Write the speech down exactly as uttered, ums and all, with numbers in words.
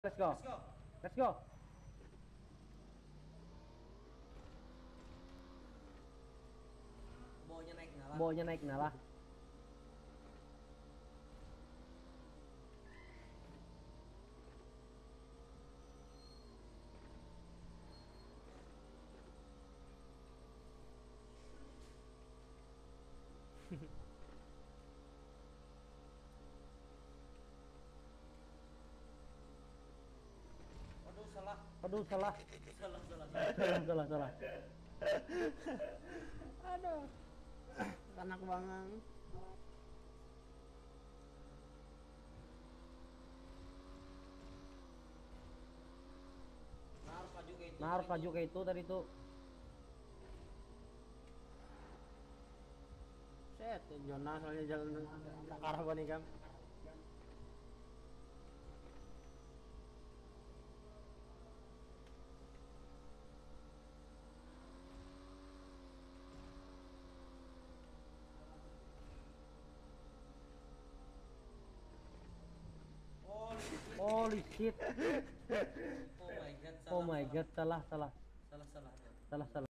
Let's go. Let's go. Let's go. Bawanya naik nyala. Bawanya naik nyala. Aduh salah. Aduh salah. Salah salah. Salah salah salah. Aduh. Anak bangang. Nah harus maju ke itu. Nah harus maju ke itu tadi tuh. Set, Jonas soalnya jalan ke arah gua nih kan. Holy shit. Holy shit. Oh my god. Salah, Oh my salah. god, salah salah. Salah salah. Salah salah.